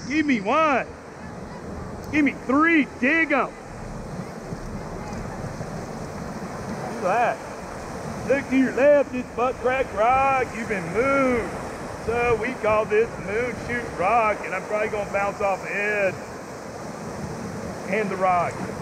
Give me one. Give me three. Dig them. Do that. Look to your left. It's butt crack rock. You've been moved. So we call this moon chute rock, and I'm probably gonna bounce off the edge and the rock.